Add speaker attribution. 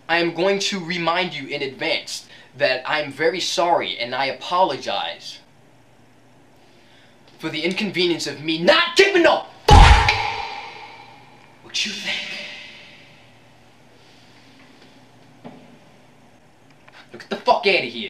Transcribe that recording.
Speaker 1: I am going to remind you in advance that I'm very sorry and I apologize for the inconvenience of me not giving a fuck what you think. Look, get the fuck out of here.